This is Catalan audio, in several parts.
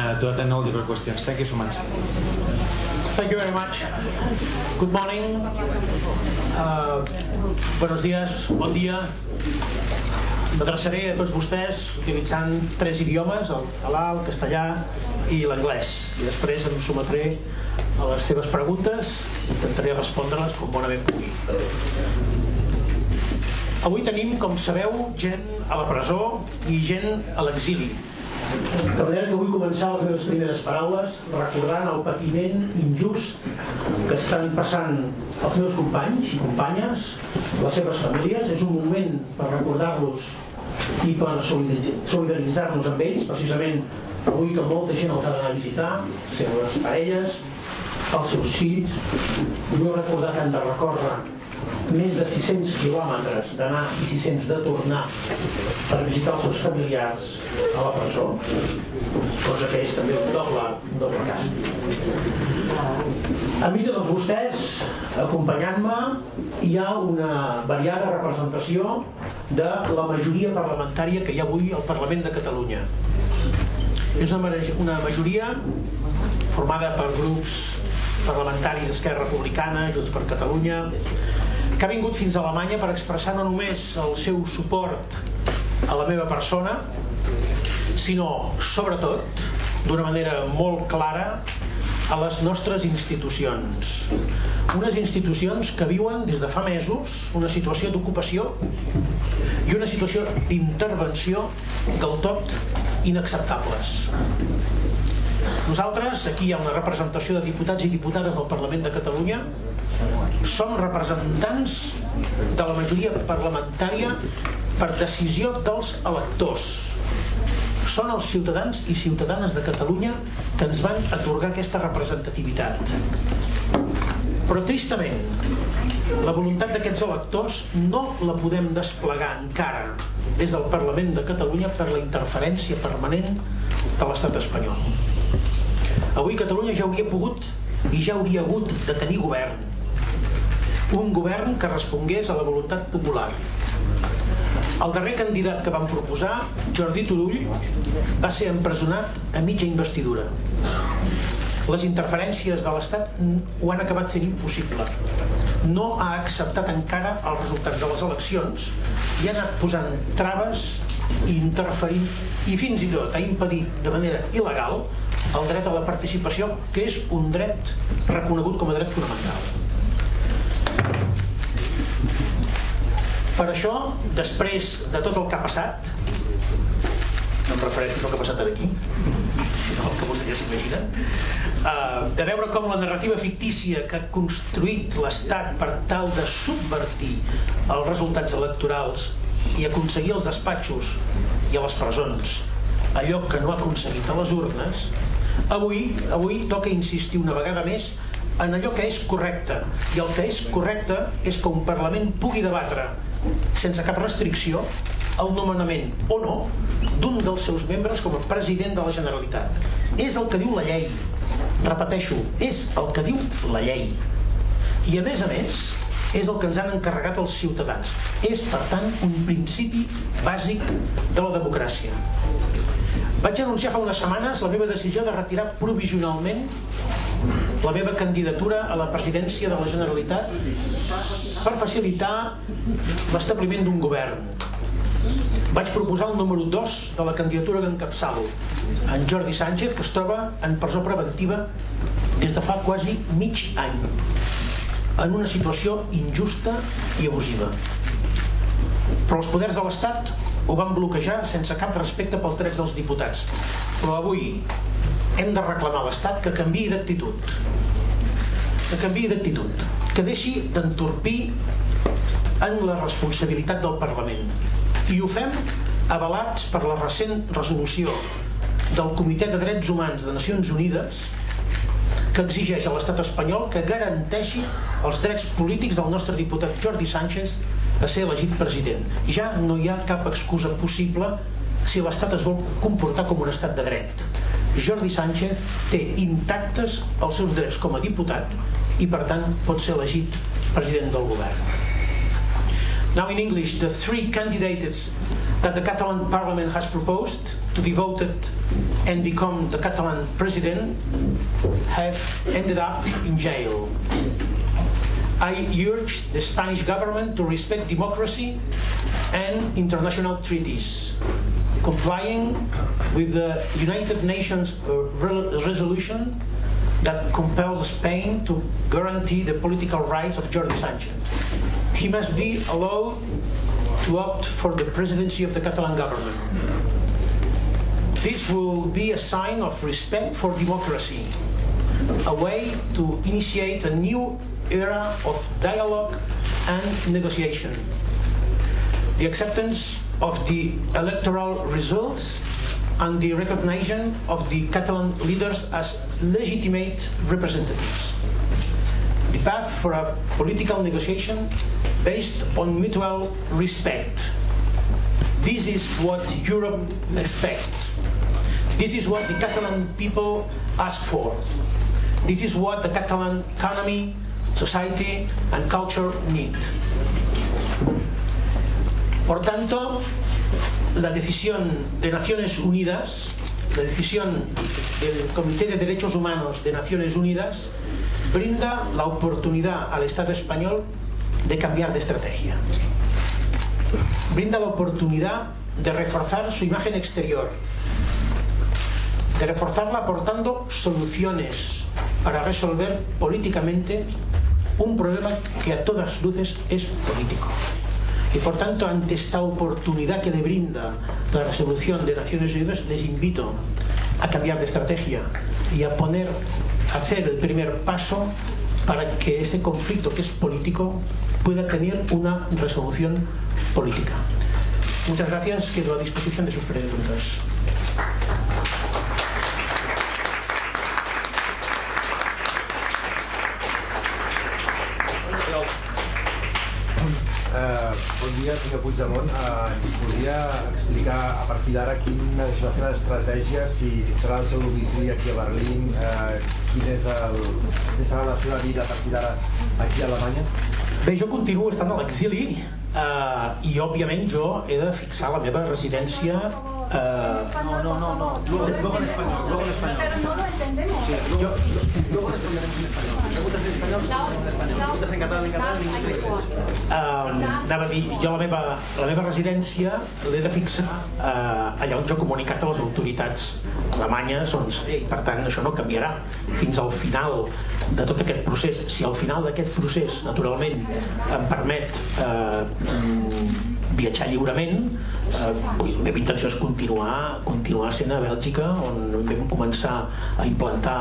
to attend all your questions. Thank you so much. Thank you very much. Good morning. Buenos días, bon dia. M'adreçaré a tots vostès utilitzant 3 idiomes, el català, el castellà i l'anglès. I després em sometré a les seves preguntes i intentaré respondre-les com bonament pugui. Avui tenim, com sabeu, gent a la presó i gent a l'exili. De manera que vull començar les meves primeres paraules recordant el patiment injust que estan passant els meus companys i companyes, les seves famílies. És un moment per recordar-los i per solidaritzar-nos amb ells, precisament avui que molta gent els ha d'anar a visitar, les seves parelles, els seus fills. Vull recordar que han de recórrer més de 600 quilòmetres d'anar i 600 de tornar per visitar els seus familiars a la presó, cosa que és també un doble càstig. Enmig de tots vostès, acompanyant-me, hi ha una variada representació de la majoria parlamentària que hi ha avui al Parlament de Catalunya. És una majoria formada per grups parlamentaris d'Esquerra Republicana, Junts per Catalunya, que ha vingut fins a Alemanya per expressar no només el seu suport a la meva persona, sinó, sobretot, d'una manera molt clara, a les nostres institucions. Unes institucions que viuen des de fa mesos una situació d'ocupació i una situació d'intervenció del tot inacceptables. Nosaltres, aquí hi ha una representació de diputats i diputades del Parlament de Catalunya, som representants de la majoria parlamentària per decisió dels electors. Són els ciutadans i ciutadanes de Catalunya que ens van atorgar aquesta representativitat. Però tristament, la voluntat d'aquests electors no la podem desplegar encara des del Parlament de Catalunya per la interferència permanent de l'estat espanyol. Avui Catalunya ja hauria pogut i ja hauria hagut de tenir govern. Un govern que respongués a la voluntat popular. El darrer candidat que van proposar, Jordi Turull, va ser empresonat a mitja investidura. Les interferències de l'Estat ho han acabat fent impossible. No ha acceptat encara els resultats de les eleccions i ha anat posant traves i interferint i fins i tot ha impedit de manera il·legal el dret a la participació, que és un dret reconegut com a dret fonamental. Per això, després de tot el que ha passat, no em refereixo al que ha passat aquí, sinó el que vostè ja s'imagina, de veure com la narrativa fictícia que ha construït l'Estat per tal de subvertir els resultats electorals i aconseguir els despatxos i a les presons allò que no ha aconseguit a les urnes, avui toca insistir una vegada més en allò que és correcte. I el que és correcte és que un Parlament pugui debatre sense cap restricció el nomenament o no d'un dels seus membres com a president de la Generalitat. És el que diu la llei. Repeteixo, és el que diu la llei. I a més, és el que ens han encarregat els ciutadans. És, per tant, un principi bàsic de la democràcia. Vaig anunciar fa unes setmanes la meva decisió de retirar provisionalment la meva candidatura a la presidència de la Generalitat per facilitar l'establiment d'un govern. Vaig proposar el número 2 de la candidatura que encapçalo, en Jordi Sánchez, que es troba en presó preventiva des de fa quasi mig any, en una situació injusta i abusiva. Però els poders de l'Estat ho van bloquejar sense cap respecte pels drets dels diputats. Però avui hem de reclamar a l'Estat que canviï d'actitud, que deixi d'entorpir en la responsabilitat del Parlament. I ho fem avalats per la recent resolució del Comitè de Drets Humans de Nacions Unides, que exigeix a l'estat espanyol que garanteixi els drets polítics del nostre diputat Jordi Sánchez a ser elegit president. Ja no hi ha cap excusa possible si l'Estat es vol comportar com un estat de dret. Jordi Sánchez té intactes els seus drets com a diputat i, per tant, pot ser elegit president del govern. Now in English, the 3 candidates that the Catalan Parliament has proposed to be voted and become the Catalan president have ended up in jail. I urge the Spanish government to respect democracy and international treaties, complying with the United Nations resolution that compels Spain to guarantee the political rights of Jordi Sánchez. He must be allowed to opt for the presidency of the Catalan government. This will be a sign of respect for democracy, a way to initiate a new era of dialogue and negotiation. The acceptance of the electoral results and the recognition of the Catalan leaders as legitimate representatives. The path for a political negotiation based on mutual respect. This is what Europe expects. This is what the Catalan people ask for. This is what the Catalan economy, society and culture need. Por tanto, la decisión de Naciones Unidas, la decisión del Comité de Derechos Humanos de Naciones Unidas, brinda la oportunidad al Estado español de cambiar de estrategia. Brinda la oportunidad de reforzar su imagen exterior, de reforzarla aportando soluciones para resolver políticamente un problema que a todas luces es político. Y por tanto, ante esta oportunidad que le brinda la resolución de Naciones Unidas, les invito a cambiar de estrategia y a hacer el primer paso para que ese conflicto que es político pueda tener una resolución política. Muchas gracias, quedo a disposición de sus preguntas. Bon dia, senyor Puigdemont. Ens podria explicar a partir d'ara quina és la seva estratègia, si fixarà el seu domicili aquí a Berlín, quina serà la seva vida a partir d'ara aquí a Alemanya? Bé, jo continuo estant a l'exili i òbviament jo he de fixar la meva residència No. Luego en español. Pero no lo entendemos. Sí, luego responderemos en español. Preguntes en español, en español. Preguntes en català, en inglés. Anava a dir, jo la meva residència l'he de fixar allà on jo he comunicat a les autoritats alemanyes, i per tant això no canviarà fins al final de tot aquest procés. Si al final d'aquest procés, naturalment, em permet viatjar lliurement, la meva intenció és continuar sent a Bèlgica, on vam començar a implantar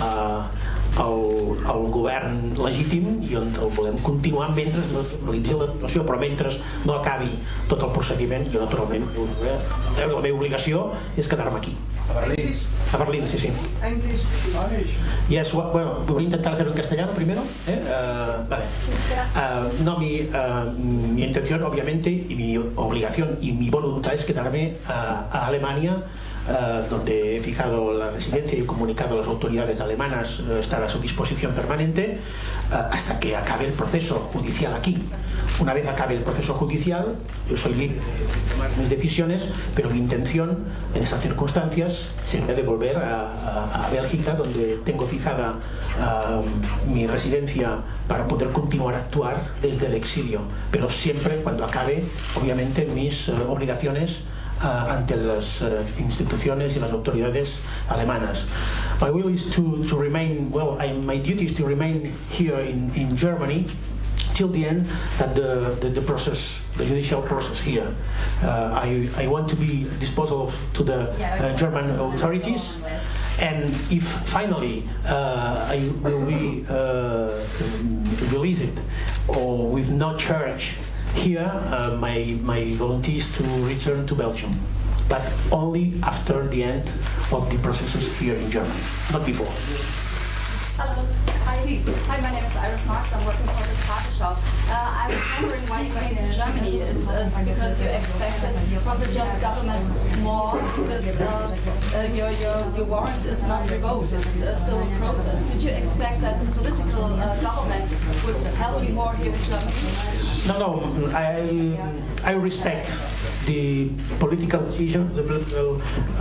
el govern legítim i on el volem continuar mentre no realitzi la situació, però mentre no acabi tot el procediment, jo naturalment la meva obligació és quedar-me aquí. A Berlín. A Berlín, sí. Yes, bueno, voy a intentar hacerlo en castellano primero. Vale. No, mi intención, obviamente, y mi obligación y mi voluntad es quedarme a Alemania, donde he fijado la residencia y he comunicado a las autoridades alemanas estar a su disposición permanente hasta que acabe el proceso judicial aquí. Una vez acabe el proceso judicial, yo soy libre de tomar mis decisiones, pero mi intención en esas circunstancias sería de volver a Bélgica, donde tengo fijada mi residencia para poder continuar a actuar desde el exilio, pero siempre cuando acabe, obviamente, mis obligaciones ante las instituciones y las autoridades alemanas. My will is to remain, my duty is to remain here in Germany till the end that the process, the judicial process here. I want to be disposal to the German authorities, and if finally I will be released or with no charge here, my volunteer is to return to Belgium, but only after the end of the processes here in Germany, not before. Hello. Hi, my name is Iris Marks. I'm working for the Tagesschau. I was wondering why you came to Germany. Is because you expected from the German government more, because your warrant is not revoked. It's still in process. Did you expect that the political government would help you more here in Germany? No, I respect the political decision, the political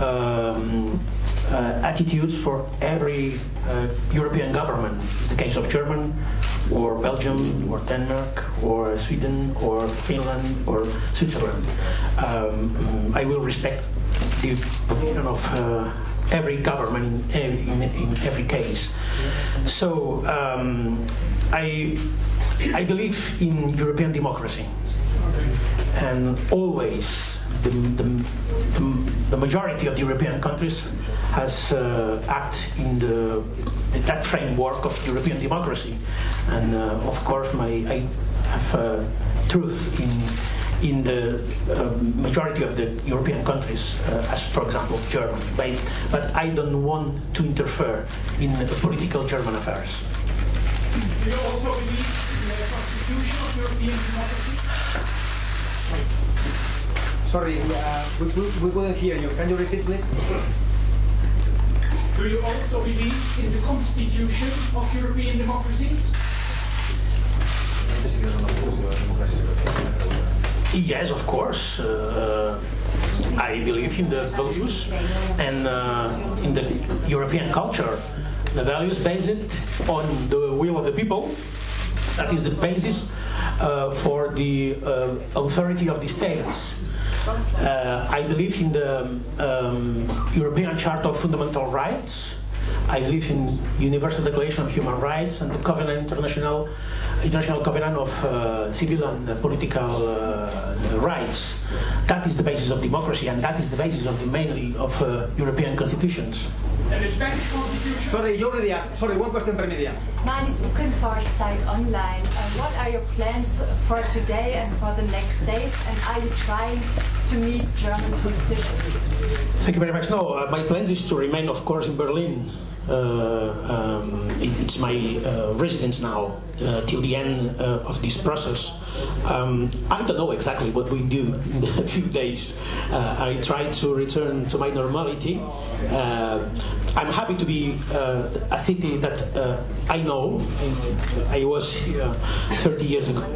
attitudes for every European government. The case of Germany, or Belgium, or Denmark, or Sweden, or Finland, or Switzerland. I will respect the position of every government in every case. So I believe in European democracy, and always the majority of the European countries has acted in that framework of European democracy, and of course I have truth in the majority of the European countries, as for example Germany, but I don't want to interfere in the political German affairs. Do you also believe in the constitution of European democracy? Sorry, we couldn't hear you. Can you repeat, please? Do you also believe in the constitution of European democracies? Yes, of course. I believe in the values and in the European culture. The values based on the will of the people. That is the basis for the authority of the states. I believe in the European Charter of Fundamental Rights. I believe in Universal Declaration of Human Rights and the International Covenant of Civil and Political Rights. That is the basis of democracy, and that is the basis of mainly of European constitutions. And the Spanish constitution? Sorry, you already asked. Sorry, one question per media. Manis Ukkenvaart online. What are your plans for today and for the next days? And are you trying to meet German politicians? Thank you very much. No, my plan is to remain, of course, in Berlin. It's my residence now till the end of this process. I don't know exactly what we do in a few days. I try to return to my normality. I'm happy to be a city that I know. I was here 30 years ago.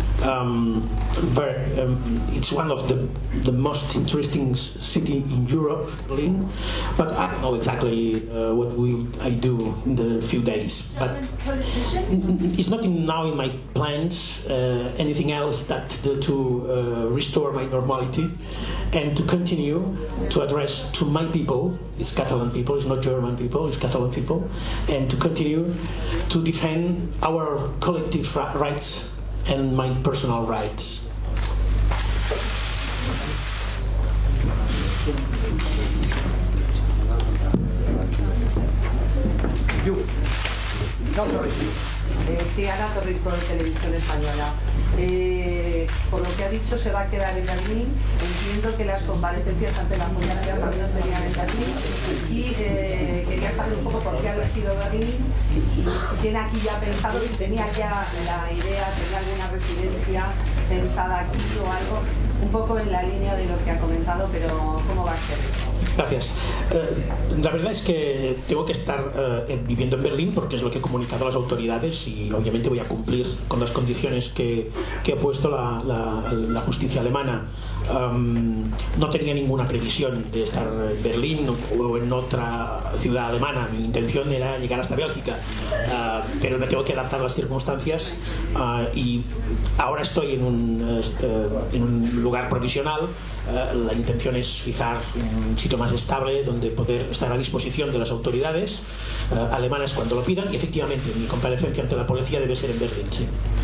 It's one of the most interesting city in Europe, Berlin. But I don't know exactly what will I do in the few days. But it's not now in my plans anything else that to restore my normality and to continue to address to my people. It's Catalan people. It's not German people. It's Catalan people, and to continue to defend our collective rights and my personal rights. Sí, Ana Torrico, de Televisión Española. Por lo que ha dicho, se va a quedar en Berlín. Entiendo que las comparecencias ante la Fundación también serían en Berlín. Y quería saber un poco por qué ha elegido Berlín. Y si tiene aquí ya pensado, si tenía ya la idea, tenía alguna residencia pensada aquí o algo, un poco en la línea de lo que ha comentado, pero ¿cómo va a ser eso? Gracias. La verdad es que tengo que estar viviendo en Berlín porque es lo que he comunicado a las autoridades y obviamente voy a cumplir con las condiciones que ha puesto la justicia alemana. No tenía ninguna previsión de estar en Berlín o en otra ciudad alemana. Mi intención era llegar hasta Bélgica, pero me tengo que adaptar a las circunstancias y ahora estoy en un lugar provisional. La intención es fijar un sitio más estable donde poder estar a disposición de las autoridades alemanas cuando lo pidan, y efectivamente mi comparecencia ante la policía debe ser en Berlín. Sí.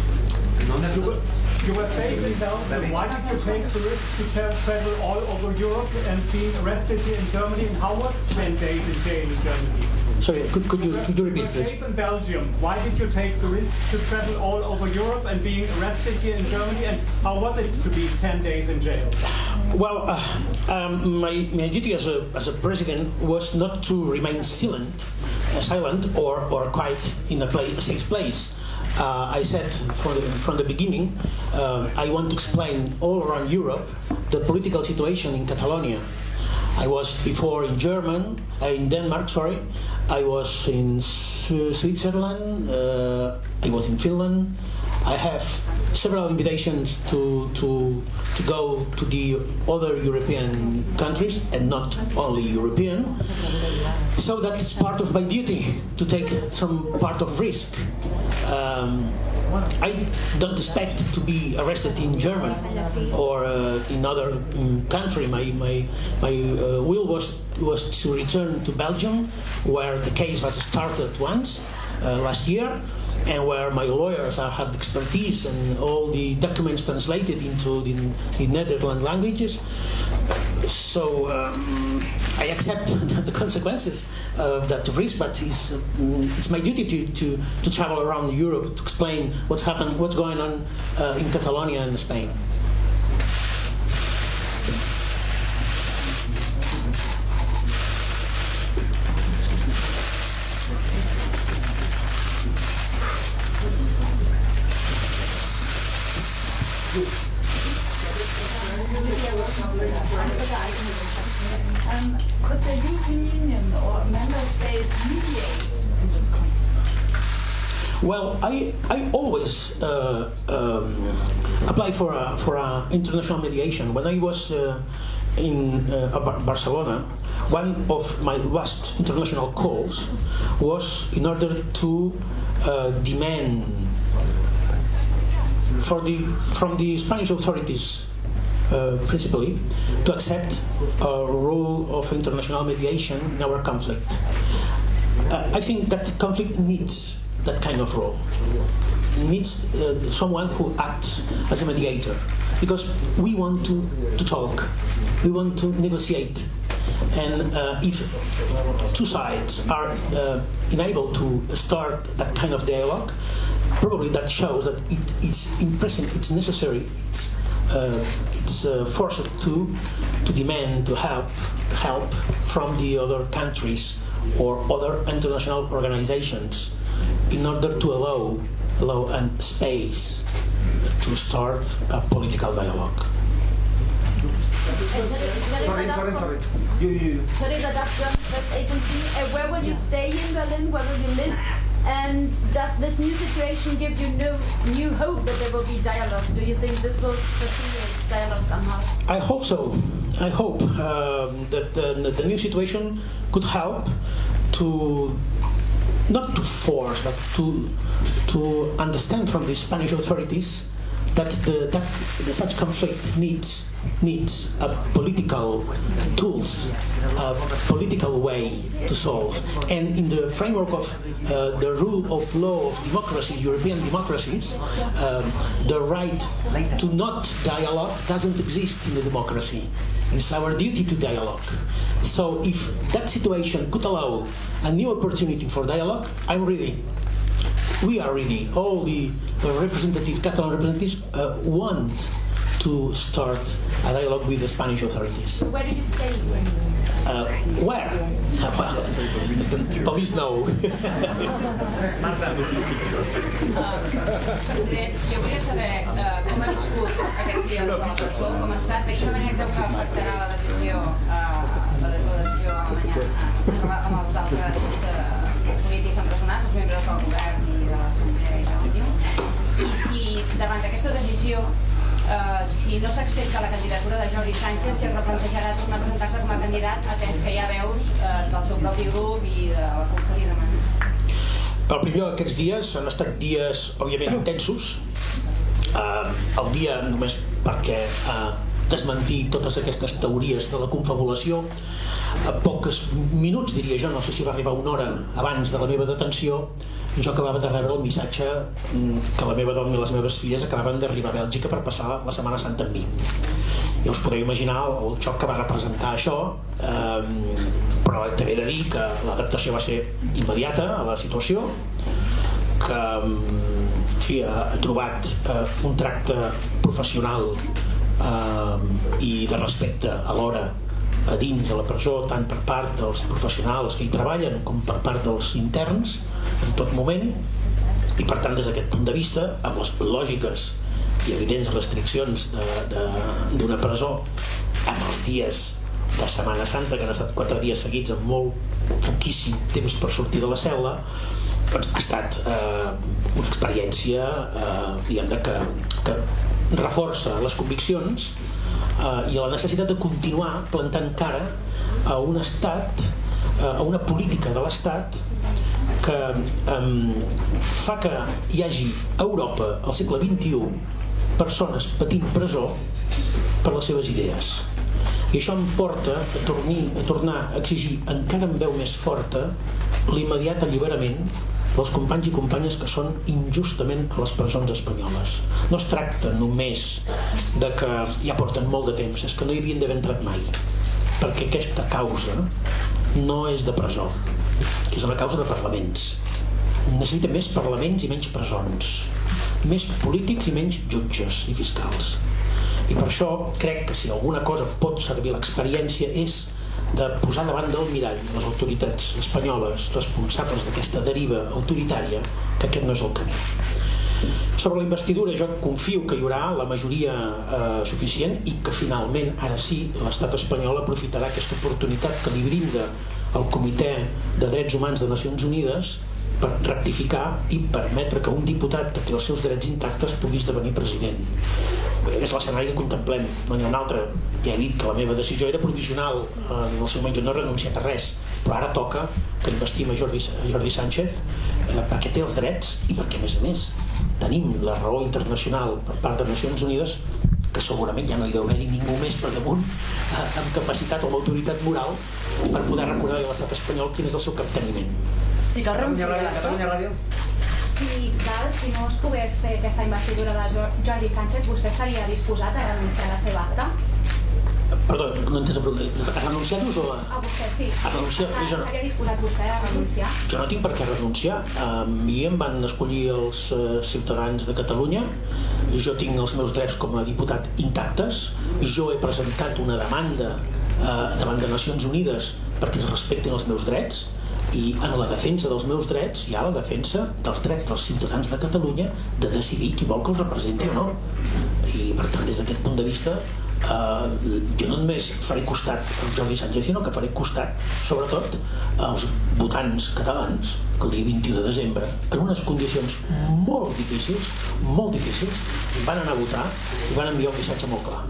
You were saying in Belgium, why did you take the risk to travel all over Europe and being arrested here in Germany? And how was 10 days in jail in Germany? Sorry, could you repeat, please? You were safe in Belgium. Why did you take the risk to travel all over Europe and being arrested here in Germany? And how was it to be 10 days in jail? Well, my duty as a president was not to remain silent or quiet in a safe place. I said from the beginning, I want to explain all around Europe the political situation in Catalonia. I was before in Denmark, sorry. I was in Switzerland. I was in Finland. I have several invitations to go to the other European countries, and not only European. So that's part of my duty, to take some part of risk. I don't expect to be arrested in Germany or in other country. My will was to return to Belgium, where the case was started once last year, and where my lawyers have expertise and all the documents translated into the Netherlands languages. So I accept the consequences of that risk, but it's my duty to travel around Europe to explain what's going on in Catalonia and Spain. Could the European Union or member states mediate in this conflict? Well, I always apply for a international mediation. When I was in Barcelona, one of my last international calls was in order to demand from the Spanish authorities, principally, to accept a role of international mediation in our conflict. I think that conflict needs that kind of role. It needs someone who acts as a mediator, because we want to talk, we want to negotiate, and if two sides are unable to start that kind of dialogue, probably that shows that it's impressive, it's necessary, it's forced to demand to help from the other countries or other international organizations in order to allow a space to start a political dialogue. Sorry. Sorry, the Dutch press agency. Where will you stay in Berlin? Where will you live? And does this new situation give you new hope that there will be dialogue? Do you think this will facilitate dialogue somehow? I hope so. I hope that the new situation could help to, not to force, but to understand from the Spanish authorities that such conflict needs a political tools, a political way to solve. And in the framework of the rule of law of democracy, European democracies, the right to not dialogue doesn't exist in the democracy. It's our duty to dialogue. So if that situation could allow a new opportunity for dialogue, we are ready. All the representatives, Catalan representatives, want to start a dialogue with the Spanish authorities. Where do you stay? Where? Police know. Jo volia saber com ha viscut aquests dies com a presó, com ha estat, de quina manera creu que afectarà la decisió amb els altres polítics empresonats, els membres del govern i de l'Assemblea i de l'Unió, i si davant d'aquesta decisió, si no s'accepta la candidatura de Jordi Sánchez, si es replantejarà tornar a presentar-se com a candidat, atès que hi ha veus del seu propi grup i de la CUP que li demanen. El primer d'aquests dies han estat dies, òbviament, intensos. El dia, només perquè desmentir totes aquestes teories de la confabulació, a pocs minuts, diria jo, no sé si va arribar una hora abans de la meva detenció, jo acabava de rebre el missatge que la meva dona i les meves filles acabaven d'arribar a Bèlgica per passar la Setmana Santa amb mi. Ja us podeu imaginar el xoc que va representar això, però també he de dir que l'adaptació va ser immediata a la situació, que he trobat un tracte professional i de respecte alhora a dins de la presó, tant per part dels professionals que hi treballen com per part dels interns en tot moment, i per tant des d'aquest punt de vista, amb les lògiques i evidents restriccions d'una presó, amb els dies de Setmana Santa, que han estat 4 dies seguits amb molt poquíssim temps per sortir de la cel·la, ha estat una experiència diguem-ne que reforça les conviccions i la necessitat de continuar plantant cara a un estat, a una política de l'Estat que fa que hi hagi a Europa al segle XXI persones patint presó per les seves idees. I això em porta a tornar a exigir encara amb veu més forta l'immediat alliberament dels companys i companyes que són injustament a les presons espanyoles. No es tracta només de que ja porten molt de temps, és que no hi havien d'haver entrat mai, perquè aquesta causa no és de presó, és una causa de parlaments. Necessita més parlaments i menys presons, més polítics i menys jutges i fiscals. I per això crec que si alguna cosa pot servir l'experiència és de posar davant del mirall les autoritats espanyoles responsables d'aquesta deriva autoritària, que aquest no és el camí. Sobre la investidura jo confio que hi haurà la majoria suficient i que finalment, ara sí, l'estat espanyol aprofitarà aquesta oportunitat que li brinda el Comitè de Drets Humans de Nacions Unides per rectificar i permetre que un diputat que té els seus drets intactes pugui esdevenir president. És l'escenari que contemplem, no n'hi ha un altre. Ja he dit que la meva decisió era provisional, en el seu moment jo no he renunciat a res, però ara toca que investim a Jordi Sánchez perquè té els drets i perquè, a més, tenim la raó internacional per part de Nacions Unides, que segurament ja no hi deu haver ningú més per damunt amb capacitat o amb autoritat moral per poder recordar a l'estat espanyol quin és el seu capteniment. Si cal renunciar. Catalunya Ràdio. Si no es pogués fer aquesta investidura de Jordi Sánchez, vostè estaria disposat a renunciar a la seva acta? Perdó, no he entès la pregunta. A renunciar-vos o a... A vostè, sí. A renunciar? Estaria disposat vostè a renunciar? Jo no tinc per què renunciar. A mi em van escollir els ciutadans de Catalunya. Jo tinc els meus drets com a diputat intactes. Jo he presentat una demanda davant de Nacions Unides perquè es respectin els meus drets. I en la defensa dels meus drets hi ha la defensa dels drets dels ciutadans de Catalunya de decidir qui vol que els representi o no. I per tant, des d'aquest punt de vista, jo no només faré costat al Jordi Sánchez, sinó que faré costat, sobretot, als votants catalans que el dia 21 de desembre, en unes condicions molt difícils, van anar a votar i van enviar un missatge molt clar.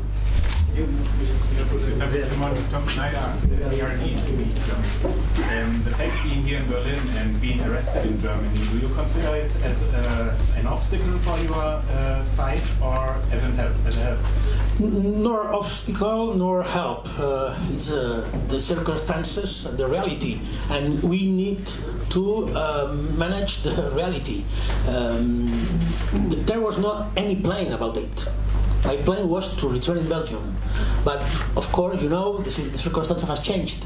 Tom Schneider, PRD the fact being here in Berlin and being arrested in Germany, do you consider it as an obstacle for your fight or as a help? Nor obstacle nor help. It's the circumstances and the reality, and we need to manage the reality. There was not any plan about it. My plan was to return in Belgium, but of course, you know, the circumstance has changed.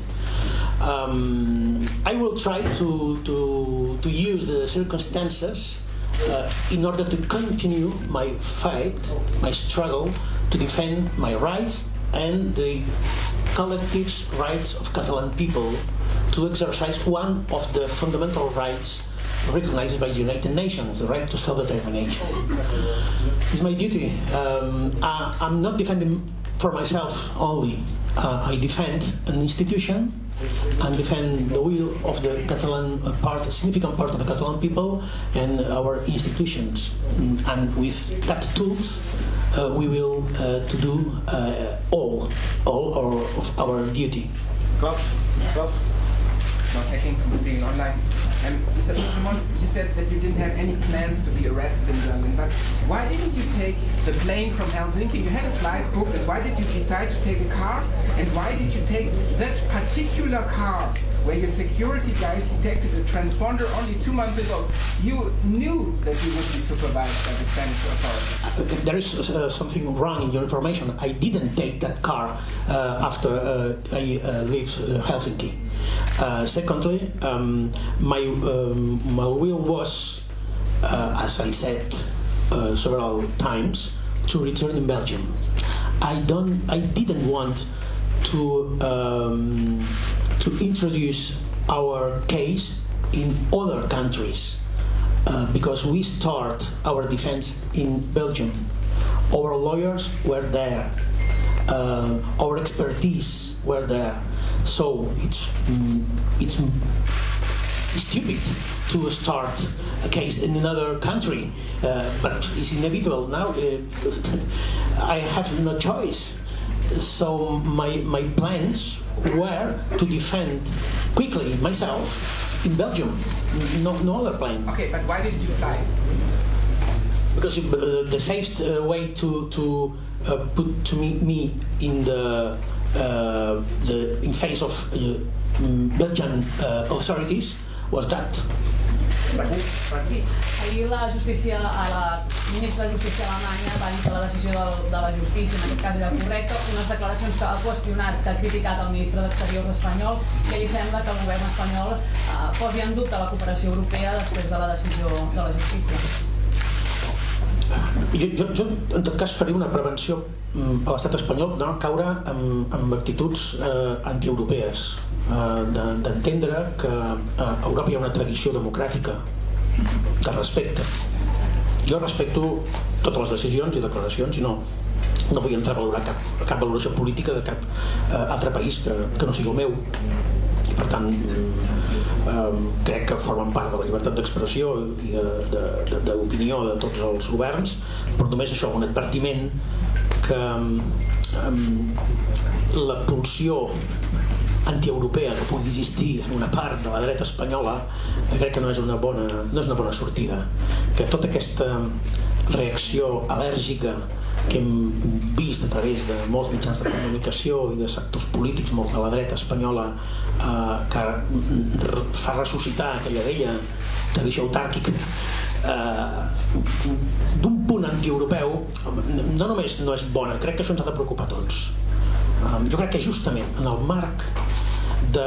I will try to use the circumstances in order to continue my fight, my struggle to defend my rights and the collective rights of Catalan people to exercise one of the fundamental rights recognized by the United Nations, the right to self-determination. It's my duty. I'm not defending for myself only. I defend an institution and defend the will of the Catalan part, a significant part of the Catalan people and our institutions. And with that tools, we will to do all of our duty. Klaus. I came from Spiegel Online. Mr. Schimon, you said that you didn't have any plans to be arrested in Germany, but why didn't you take the plane from Helsinki? You had a flight booked, and why did you decide to take a car? And why did you take that particular car where your security guys detected a transponder only 2 months ago? You knew that you would be supervised by the Spanish authorities. There is something wrong in your information. I didn't take that car after I left Helsinki. Secondly, my will was, as I said several times, to return in Belgium. I didn't want to introduce our case in other countries because we start our defense in Belgium. Our lawyers were there. Our expertise were there. So it's stupid to start a case in another country, but it's inevitable now. I have no choice. So my plans were to defend quickly myself in Belgium. No other plan. Okay, but why did you fly? Because the safest way to put me in the in face of Belgian authorities was that. Sí, ahir la ministra de Justícia alemanya va dir que la decisió de la justícia en aquest cas era correcta, unes declaracions que ha qüestionat, que ha criticat el ministre d'Exteriors espanyol, i a ell sembla que el govern espanyol posi en dubte la cooperació europea després de la decisió de la justícia. Jo en tot cas faré una prevenció a l'estat espanyol de no caure en actituds antieuropees, d'entendre que a Europa hi ha una tradició democràtica de respecte. Jo respecto totes les decisions i declaracions i no vull entrar a valorar cap valoració política de cap altre país que no sigui el meu. Per tant, crec que formen part de la llibertat d'expressió i d'opinió de tots els governs, però només això, un advertiment que la pulsió antieuropea que pugui existir en una part de la dreta espanyola crec que no és una bona sortida, que tota aquesta reacció al·lèrgica que hem vist a través de molts mitjans de comunicació i de sectors polítics, molts de la dreta espanyola, que fa ressuscitar aquella vella tradició autàrquica d'un punt antieuropeu, no només no és bona, crec que això ens ha de preocupar a tots. Jo crec que justament en el marc de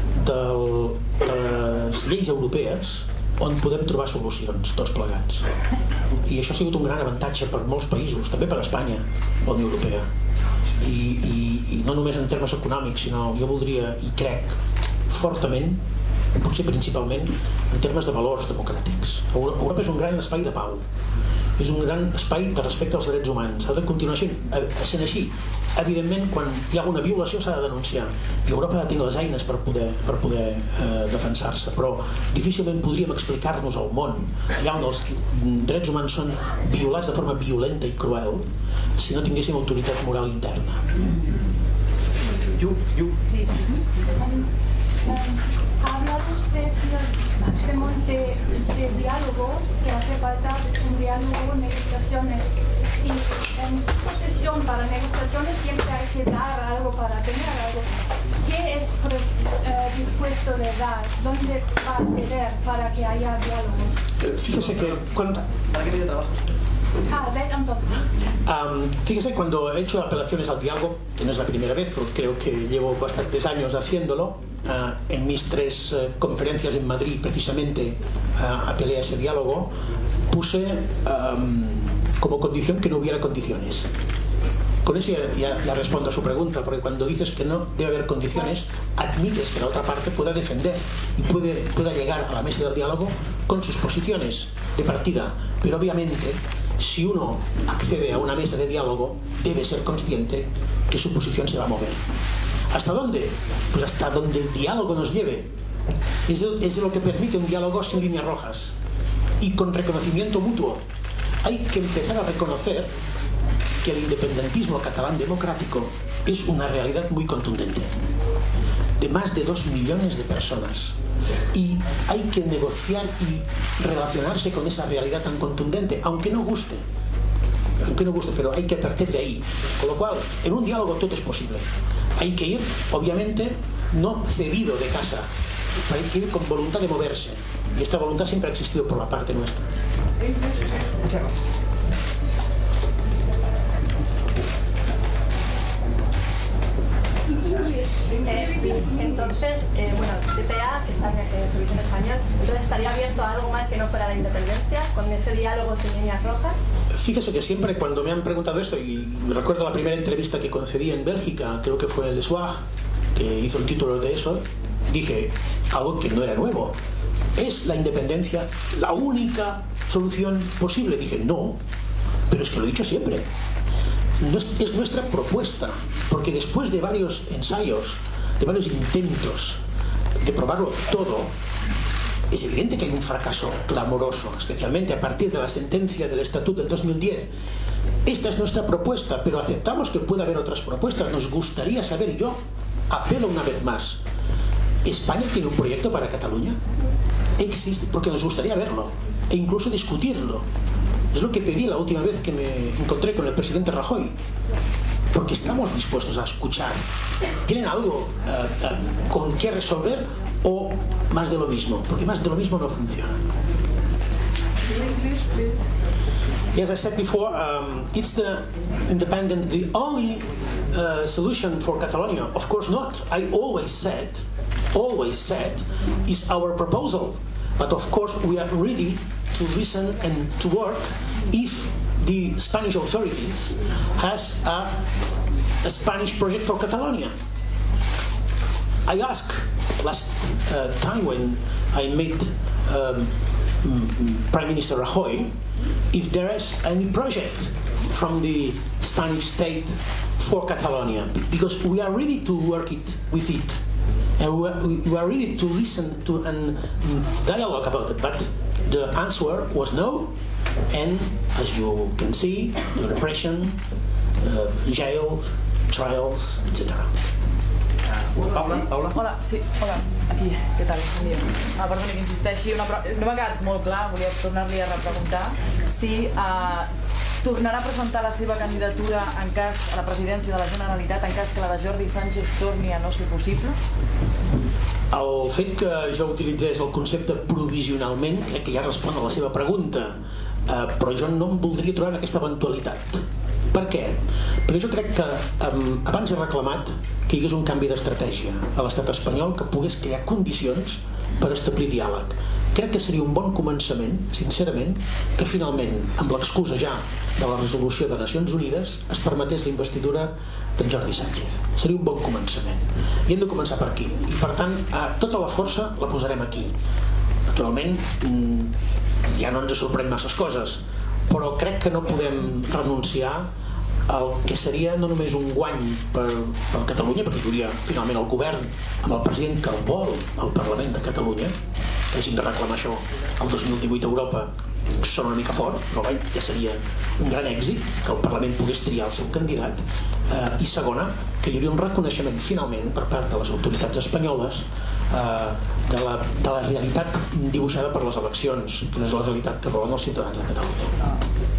les lleis europees on podem trobar solucions tots plegats, i això ha sigut un gran avantatge per molts països, també per Espanya, la Unió Europea, i no només en termes econòmics, sinó jo voldria i crec fortament, potser principalment en termes de valors democràtics. Europa és un gran espai de pau, és un gran espai de respecte als drets humans, ha de continuar sent així. Evidentment, quan hi ha una violació s'ha de denunciar i Europa ha de tenir les eines per poder defensar-se, però difícilment podríem explicar-nos al món allà on els drets humans són violats de forma violenta i cruel si no tinguéssim autoritat moral interna. Ha hablado usted, señor, de diálogo, que hace falta un diálogo, negociaciones. Y en su posición para negociaciones siempre hay que dar algo para tener algo. ¿Qué es dispuesto de dar? ¿Dónde va a ceder para que haya diálogo? Fíjese que cuando... ¿Para qué medio trabajo? Fíjese, cuando he hecho apelaciones al diálogo, que no es la primera vez, pero creo que llevo bastantes años haciéndolo, en mis 3 conferencias en Madrid precisamente apelé a ese diálogo, puse como condición que no hubiera condiciones. Con eso ya respondo a su pregunta, porque cuando dices que no debe haber condiciones, admites que la otra parte pueda defender y pueda llegar a la mesa del diálogo con sus posiciones de partida, pero obviamente si uno accede a una mesa de diálogo debe ser consciente que su posición se va a mover. ¿Hasta dónde? Pues hasta donde el diálogo nos lleve. Es lo que permite un diálogo sin líneas rojas y con reconocimiento mutuo. Hay que empezar a reconocer que el independentismo catalán democrático es una realidad muy contundente, de más de 2 millones de personas, y hay que negociar y relacionarse con esa realidad tan contundente, aunque no guste, pero hay que partir de ahí. Con lo cual, en un diálogo todo es posible. Hay que ir, obviamente, no cedido de casa, pero hay que ir con voluntad de moverse, y esta voluntad siempre ha existido por la parte nuestra. Entonces, CPA, que es Servicio Español, entonces estaría abierto a algo más que no fuera la independencia, con ese diálogo sin líneas rojas. Fíjese que siempre cuando me han preguntado esto, y recuerdo la primera entrevista que concedí en Bélgica, creo que fue el Soir, que hizo el título de eso, dije algo que no era nuevo. ¿Es la independencia la única solución posible? Dije, no, pero es que lo he dicho siempre. Es nuestra propuesta, porque después de varios ensayos, de varios intentos de probarlo todo, Es evidente que hay un fracaso clamoroso, especialmente a partir de la sentencia del Estatuto del 2010. Esta es nuestra propuesta, pero aceptamos que pueda haber otras propuestas. Nos gustaría saber, y yo apelo una vez más, ¿España tiene un proyecto para Cataluña? Existe, porque nos gustaría verlo e incluso discutirlo. Es lo que pedí la última vez que me encontré con el presidente Rajoy, porque estamos dispuestos a escuchar. ¿Tienen algo con qué resolver o más de lo mismo? Porque más de lo mismo no funciona. As I said before, it's the independent the only solution for Catalonia? Of course not. I always said, is our proposal. But of course we are ready to listen and to work if the Spanish authorities has a Spanish project for Catalonia. I asked last time when I met Prime Minister Rajoy if there is any project from the Spanish state for Catalonia, because we are ready to work with it. And we are ready to listen to and dialogue about it, but the answer was no, and as you can see, the repression, jail, trials, etc. Paula? Hola, sí, hola, aquí, què tal? Bon dia. Perdoni que insisteixi, no m'ha quedat molt clar, volia tornar-li a repreguntar si tornarà a presentar la seva candidatura en cas a la presidència de la Generalitat en cas que la de Jordi Sánchez torni a no ser possible? El fet que jo utilitzés el concepte provisionalment crec que ja respon a la seva pregunta, però jo no em voldria trobar en aquesta eventualitat. Per què? Perquè jo crec que abans he reclamat que hi hagués un canvi d'estratègia a l'estat espanyol que pogués crear condicions per establir diàleg. Crec que seria un bon començament, sincerament, que finalment, amb l'excusa ja de la resolució de Nacions Unides, es permetés la investidura d'en Jordi Sánchez. Seria un bon començament. I hem de començar per aquí. I per tant, tota la força la posarem aquí. Naturalment, ja no ens sorprèn masses coses, però crec que no podem renunciar al que seria no només un guany per Catalunya, perquè hi hauria finalment el govern amb el president que el vol al Parlament de Catalunya, que hagin de reclamar això el 2018 a Europa sona una mica fort, però ja seria un gran èxit que el Parlament pogués triar el seu candidat, i segona, que hi hauria un reconeixement finalment per part de les autoritats espanyoles de la realitat dibuixada per les eleccions, que no és la realitat que volen els ciutadans de Catalunya.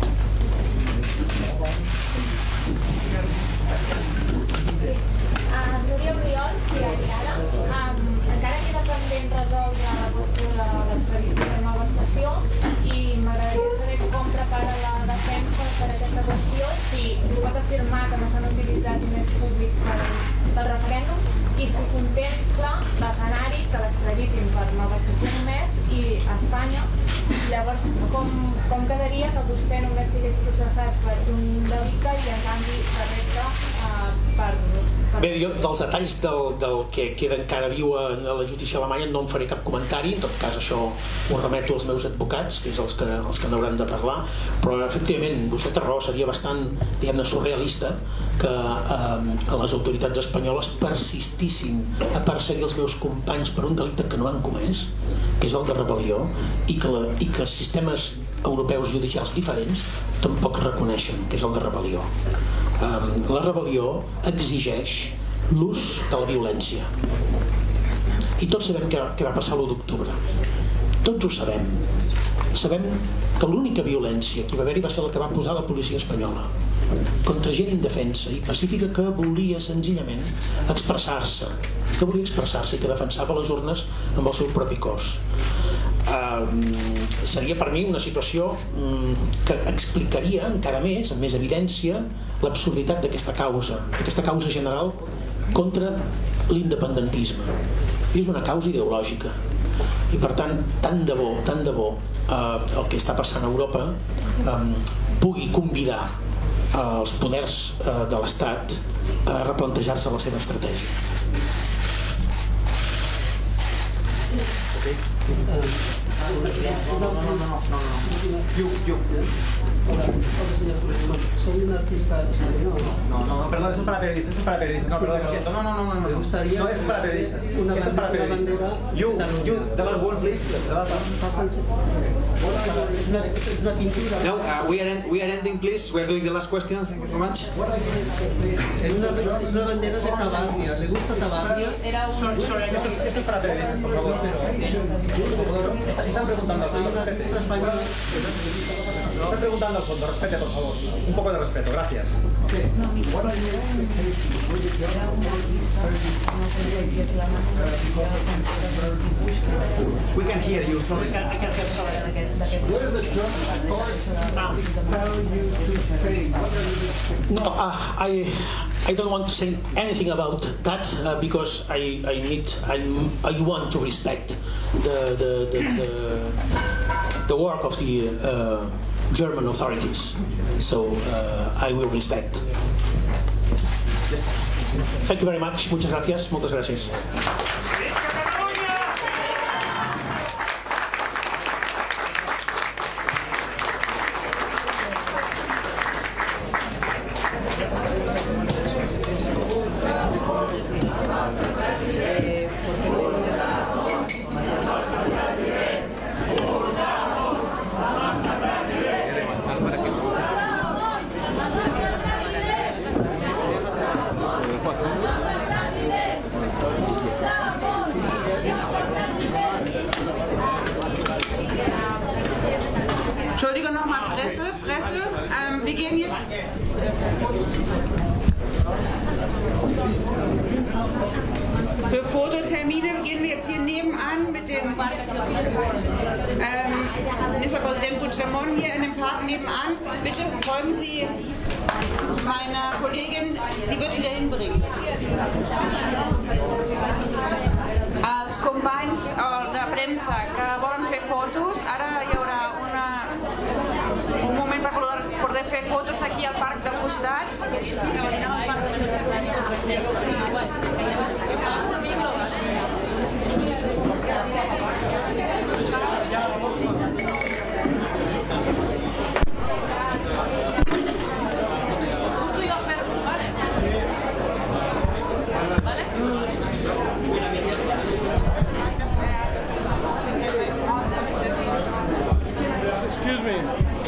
Núria Oriol, Diariada. Encara queda pendent resoldre la qüestió de l'extradició de nova sessió i m'agradaria saber com prepara la defensa per aquesta qüestió, si pot afirmar que no s'han utilitzat diners públics pel referèndum i si contempla l'escenari que l'extraditin per nova sessió només i a Espanya. Llavors, com quedaria que vostè només sigués processat per un delicte i en canvi la resta per... Bé, jo dels detalls del que queda encara viu a la justícia alemanya no en faré cap comentari, en tot cas això ho remeto als meus advocats, que és els que n'hauran de parlar, però efectivament vostè té raó, seria bastant, diguem-ne, surrealista que les autoritats espanyoles persistissin a perseguir els meus companys per un delicte que no han comès, que és el de rebel·lió, i que sistemes europeus judicials diferents tampoc reconeixen que és el de rebel·lió. La rebel·lió exigeix l'ús de la violència i tots sabem què va passar l'1 d'octubre, tots ho sabem. Sabem que l'única violència que va haver-hi va ser la que va posar la policia espanyola contra gent indefensa i pacífica que volia senzillament expressar-se i que defensava les urnes amb el seu propi cos. Seria per mi una situació que explicaria encara més, amb més evidència, l'absurditat d'aquesta causa general contra l'independentisme. És una causa ideològica i per tant, tant de bo el que està passant a Europa pugui convidar els poders de l'Estat a replantejar-se la seva estratègia. Hola, señor Puigdemont. ¿Soy un artista español? No, perdón, esto es para periodistas, No, perdón, lo siento. No. Me gustaría... No, esto es para periodistas. Una bandera... You, tell us one, please. Es una pintura. No, we are ending, please. We are doing the last question. Thank you so much. Es una bandera de Tabárnia. ¿Le gusta Tabárnia? Esto es para periodistas, por favor. Están preguntando al fondo. Están preguntando al fondo. Respete, por favor. Un poco de respeto. Gracias. We can hear you. Sorry. No, I don't want to say anything about that because I want to respect the work of the German authorities. So I will respect. Thank you very much. Muchas gracias. Muchas gracias. Entschuldigung nochmal, Presse. Wir gehen jetzt... Für Fototermine gehen wir jetzt hier nebenan mit dem Ministerpräsident Puigdemont hier in dem Park nebenan. Bitte folgen Sie meiner Kollegin, die wird ihn dahin bringen. Els companys de premsa que volen fer fotos, ara hi haurà un moment per poder fer fotos aquí al parc del costat. Excuse me.